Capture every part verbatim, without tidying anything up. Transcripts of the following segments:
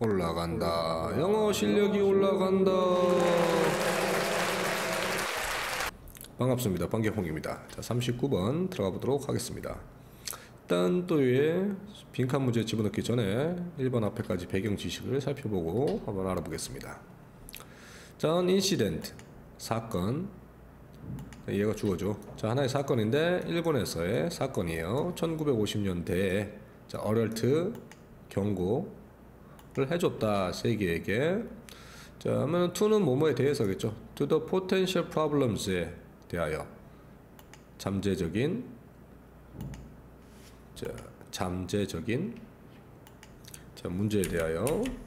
올라간다. 영어 실력이 올라간다. 반갑습니다. 반개홍입니다. 자, 삼십구 번 들어가 보도록 하겠습니다. 일단 또 위에 빈칸 문제 집어넣기 전에 일 번 앞에까지 배경 지식을 살펴보고 한번 알아보겠습니다. 자, 인시덴트 사건. 얘가 주어죠. 자, 하나의 사건인데 일본에서의 사건이에요. 천구백오십 년대에 자, 어럴트 경고를 해줬다. 세계에게. 자, 그러면 to는 뭐뭐에 대해서겠죠. to the potential problems에 대하여 잠재적인 자, 잠재적인 자, 문제에 대하여.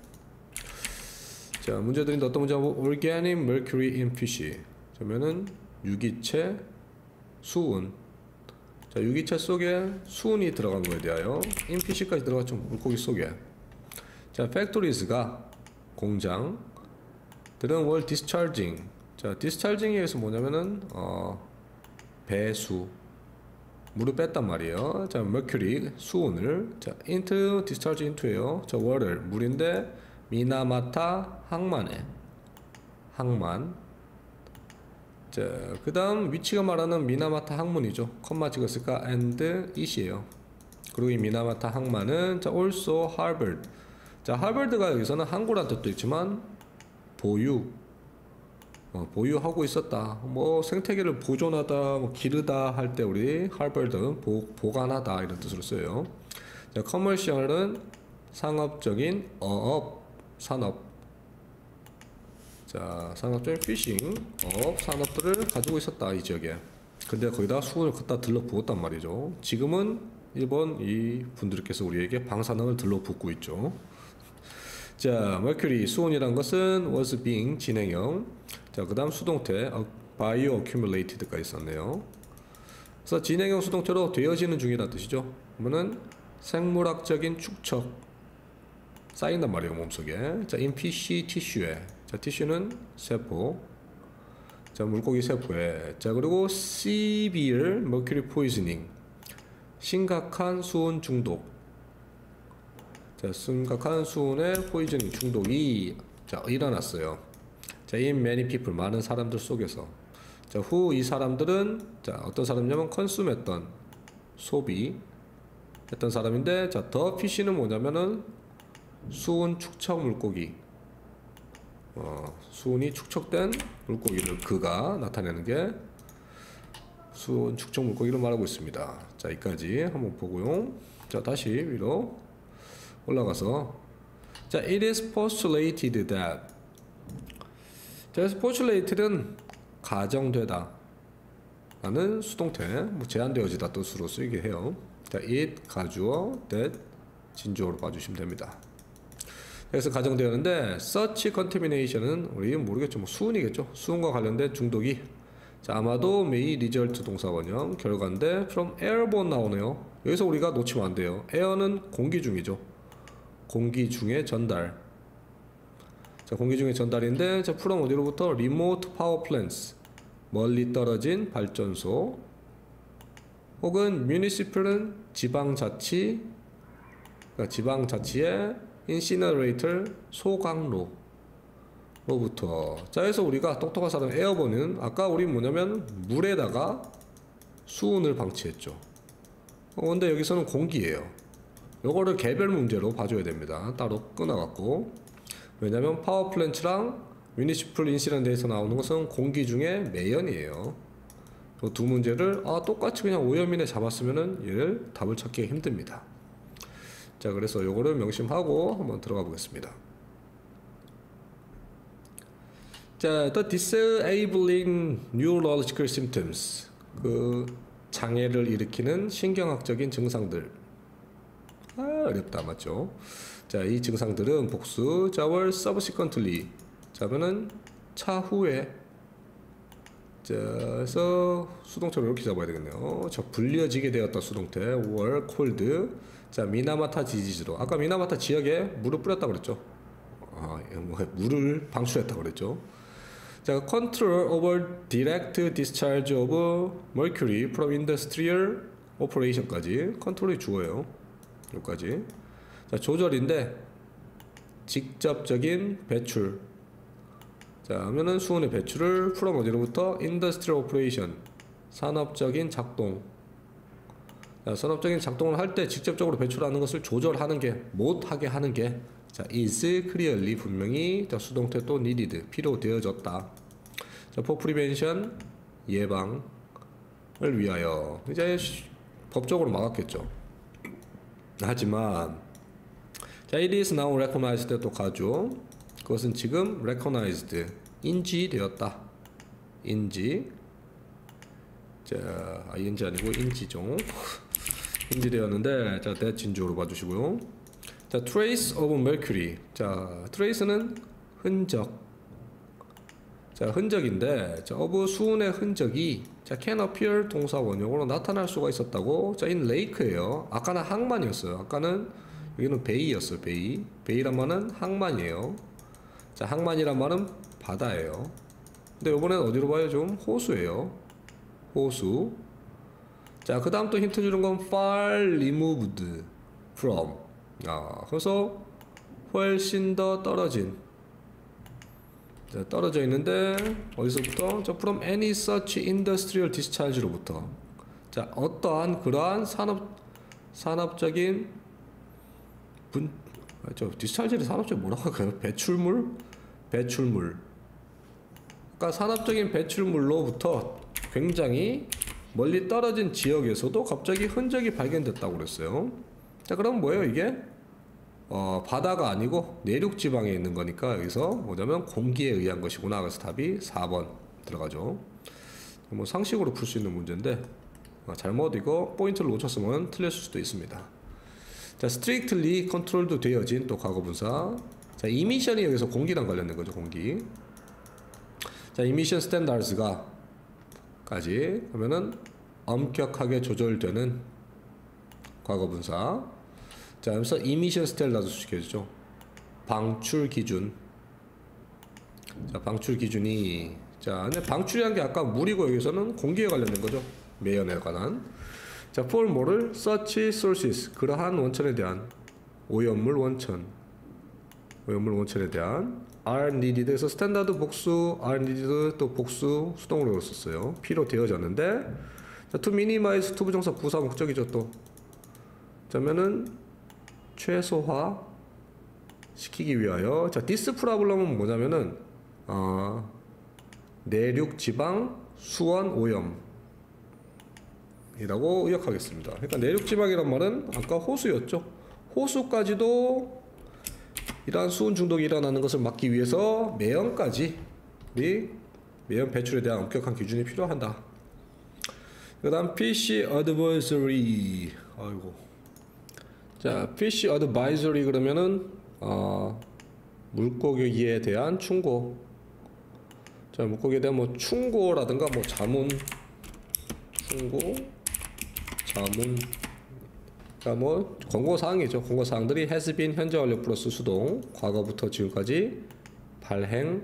자, 문제 드린다. 어떤 문제고? organic mercury in fish. 그러면은 유기체 수은. 자, 유기체 속에 수은이 들어간 거에 대하여 in fish까지 들어갔죠. 물고기 속에. 자, factories가 공장 들은 were discharging. 자, discharging에 의해서 뭐냐면은 어, 배수 물을 뺐단 말이에요. 자, mercury 수온을 자, into discharge into예요. 자, water 물인데 미나마타 항만에 항만. 자, 그 다음 위치가 말하는 미나마타 항문이죠. 컴마 찍었을까? and it이에요. 그리고 이 미나마타 항만은 자, also harbored. 자, harbored가 여기서는 항구란 뜻도 있지만 보유 어, 보유하고 있었다. 뭐 생태계를 보존하다, 뭐 기르다 할 때 우리 harbored 보, 보관하다 이런 뜻으로 써요. 자, commercial은 상업적인 어업 산업. 자, 산업적인 피싱 업 산업들을 가지고 있었다 이 지역에. 근데 거기다 수은을 갖다 들러 부었단 말이죠. 지금은 일본 이 분들께서 우리에게 방사능을 들러 붓고 있죠. 자, mercury 수온이란 것은 was being 진행형. 자, 그 다음 수동태 bio accumulated가 있었네요. 그래서 진행형 수동태로 되어지는 중이라는 뜻이죠. 그러면은 생물학적인 축적 쌓인단 말이에요, 몸속에. 자, in 피쉬 티슈에. 자, 티슈는 세포. 자, 물고기 세포에. 자, 그리고 severe mercury poisoning. 심각한 수은 중독. 자, 심각한 수은의 포이즈닝 중독이 자, 일어났어요. 자, in many people 많은 사람들 속에서. 자, who 이 사람들은 자, 어떤 사람이냐면 consume 했던 소비 했던 사람인데 자, the fish는 뭐냐면은 수은 축적 물고기. 어, 수은이 축적된 물고기를 그가 나타내는 게 수은 축적 물고기를 말하고 있습니다. 자, 여기까지 한번 보고요. 자, 다시 위로 올라가서 자, it is postulated that. 자, postulated는 가정되다 라는 수동태, 뭐 제한되어지다 뜻으로 쓰이게 해요. 자, it 가주어, that 진주어로 봐주시면 됩니다. 그래서 가정되었는데 such contamination은 우리 모르겠죠. 뭐 수은이겠죠. 수은과 관련된 중독이 자, 아마도 may result 동사원형 결과인데 from airborne 나오네요. 여기서 우리가 놓치면 안 돼요. air는 공기 중이죠. 공기 중에 전달. 자, 공기 중에 전달인데 자, from 어디로부터 remote power plants 멀리 떨어진 발전소 혹은 municipal은 지방자치 그러니까 지방자치의 incinerator 소각로로부터. 자, 그래서 우리가 똑똑한 사람 에어본은 아까 우리 뭐냐면 물에다가 수은을 방치했죠. 어, 근데 여기서는 공기예요. 요거를 개별 문제로 봐줘야 됩니다. 따로 끊어갖고. 왜냐면 파워플랜트랑 뮤니시플 인시런트에서 나오는 것은 공기 중에 매연이에요. 그 두 문제를 아 똑같이 그냥 오염인에 잡았으면은 얘를 답을 찾기가 힘듭니다. 자, 그래서 요거를 명심하고 한번 들어가 보겠습니다. 자, the disabling neurological symptoms. 그 장애를 일으키는 신경학적인 증상들. 아, 어렵다. 맞죠? 자, 이 증상들은 복수. 자, were subsequently. 자면은 차후에. 자, 그래서 수동태로 이렇게 잡아야 되겠네요. 자, 불려지게 되었다 수동태. were called. 자, 미나마타 지지지로. 아까 미나마타 지역에 물을 뿌렸다고 그랬죠. 아, 뭐, 물을 방출했다고 그랬죠. 자, control over direct discharge of mercury from industrial operation까지 컨트롤이 주어요. 여기까지. 자, 조절인데 직접적인 배출. 자, 하면은 수온의 배출을 from 어디로부터? industrial operation. 산업적인 작동. 자, 산업적인 작동을 할 때 직접적으로 배출하는 것을 조절하는 게, 못하게 하는 게, 자, is clearly 분명히, 자, 수동태 또 needed 필요되어졌다. 자, for prevention 예방을 위하여. 이제 법적으로 막았겠죠. 하지만 자, it is now recognized 또 가죠. 그것은 지금 recognized 인지되었다. 인지. 자, ing 아니고 인지죠. 인지되었는데, 자, that 진주로 봐주시고요. 자, trace of mercury. 자, trace는 흔적. 자, 흔적인데, 자, of 수은의 흔적이, 자, can appear 동사 원형으로 나타날 수가 있었다고. 자, in lake예요. 아까는 항만이었어요. 아까는 여기는 베이였어요. 베이. 베이란 말은 항만이에요. 자, 항만이란 말은 바다예요. 근데 이번엔 어디로 봐요? 좀 호수예요. 호수. 자, 그 다음 또 힌트 주는 건 far removed from. 아, 그래서 훨씬 더 떨어진. 자, 떨어져 있는데 어디서부터? 자, from any such industrial discharge로부터. 자, 어떠한 그러한 산업 산업적인 분, 아, 저 디스차지를 산업적인 뭐라고 할까요? 배출물, 배출물. 그러니까 산업적인 배출물로부터 굉장히 멀리 떨어진 지역에서도 갑자기 흔적이 발견됐다고 그랬어요. 자, 그럼 뭐예요 이게? 어, 바다가 아니고 내륙 지방에 있는 거니까 여기서 뭐냐면 공기에 의한 것이구나. 그래서 답이 사 번 들어가죠. 뭐 상식으로 풀 수 있는 문제인데 어, 잘못 이거 포인트를 놓쳤으면 틀렸을 수도 있습니다. 자, strictly controlled 되어진 또 과거분사. 자, emission이 여기서 공기랑 관련된 거죠. 공기. 자, emission standards가 까지 하면은 엄격하게 조절되는 과거분사. 자, 그래서 emission standard 시켜주죠. 방출 기준. 자, 방출 기준이, 자, 근데 방출이란 게 아까 물이고 여기서는 공기에 관련된 거죠. 매연에 관한. 자, for 뭐를? such sources. 그러한 원천에 대한. 오염물 원천. 오염물 원천에 대한. are needed. 그래서 스탠다드 복수, are needed 또 복수 수동으로 썼어요. 필요되어졌는데. 자, to minimize to 부정사 부사 목적이죠 또. 자면은 최소화 시키기 위하여. 자, this problem은 뭐냐면은 어, 내륙 지방 수원 오염 이라고 의역하겠습니다. 그러니까 내륙 지방이란 말은 아까 호수였죠. 호수까지도 이러한 수은 중독이 일어나는 것을 막기 위해서 매연까지 이 매연 배출에 대한 엄격한 기준이 필요하다. 그 다음 피시 advisory. 아이고. 자, 피시 advisory 그러면은 어, 물고기에 대한 충고. 자, 물고기에 대한 뭐 충고라든가 뭐 자문, 충고, 자문. 자, 뭐 권고 사항이죠. 권고 사항들이 has been 현재 완료 플러스 수동 과거부터 지금까지 발행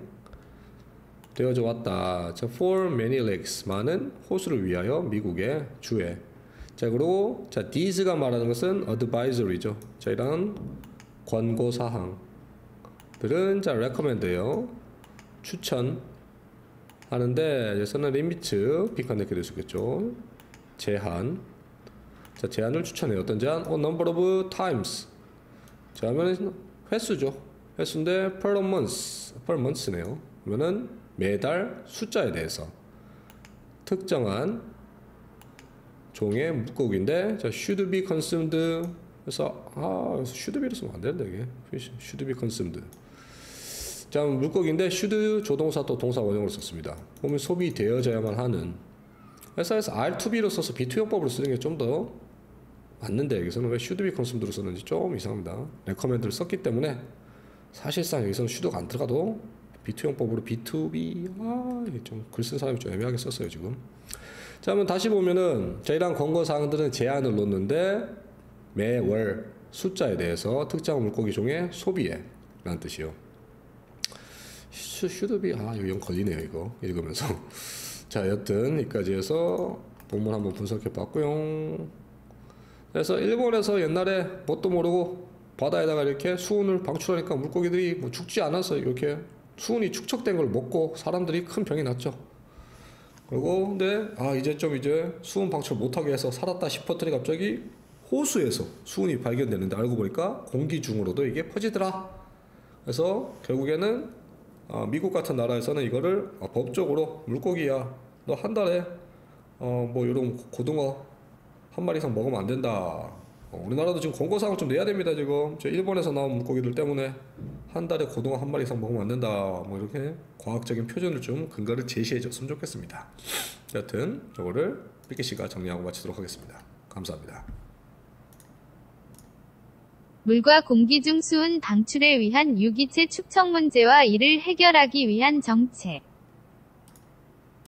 되어져 왔다. 자, for many lakes 많은 호수를 위하여 미국의 주에. 자, 그리고 자, these가 말하는 것은 advisory죠. 자, 이런 권고 사항들은 자, recommend예요. 추천 하는데 여기서는 리미트 픽한 이렇게 될 수 있겠죠. 제한. 자, 제한을 추천해요. 어떤 제한? 어, number of times. 자, 하면 횟수죠. 횟수인데 per month, per month네요. 그러면은 매달 숫자에 대해서 특정한 종의 물고기인데, 자, should be consumed. 그래서 아, 그래서 should be를 쓰면 안 되는데 이게 should be consumed. 자, 물고기인데 should 조동사 또 동사 원형으로 썼습니다. 보면 소비되어져야만 하는. 회사에서 알 투 비로 써서 비 투 형법으로 쓰는 게 좀 더 맞는데 여기서는 왜 should be consumed로 썼는지 좀 이상합니다. recommend를 썼기 때문에 사실상 여기서는 should가 안 들어가도 비 투 형법으로 비 투 비. 아, 이게 좀 글 쓴 사람이 좀 애매하게 썼어요 지금. 자, 한번 다시 보면은 자, 이런 권고 사항들은 제한을 놓는데 매월 숫자에 대해서 특정 물고기 종의 소비에 라는 뜻이요. should be. 아, 이거 영 걸리네요 이거 읽으면서. 자, 여튼 여기까지 해서 본문 한번 분석해 봤고요. 그래서 일본에서 옛날에 뭣도 모르고 바다에다가 이렇게 수온을 방출하니까 물고기들이 뭐 죽지 않아서 이렇게 수온이 축적된 걸 먹고 사람들이 큰 병이 났죠. 그리고 근데 아 이제 좀 이제 수온 방출 못하게 해서 살았다 싶었더니 갑자기 호수에서 수온이 발견되는데 알고 보니까 공기 중으로도 이게 퍼지더라. 그래서 결국에는 어, 미국 같은 나라에서는 이거를 어, 법적으로 물고기야 너 한 달에 어, 뭐 이런 고등어 한 마리 이상 먹으면 안 된다. 어, 우리나라도 지금 권고사항을 좀 내야 됩니다. 지금 저 일본에서 나온 물고기들 때문에 한 달에 고등어 한 마리 이상 먹으면 안 된다. 뭐 이렇게 과학적인 표준을 좀 근거를 제시해 줬으면 좋겠습니다. 여튼 저거를 삐끼 씨가 정리하고 마치도록 하겠습니다. 감사합니다. 물과 공기 중 수온 방출에 위한 유기체 축적 문제와 이를 해결하기 위한 정책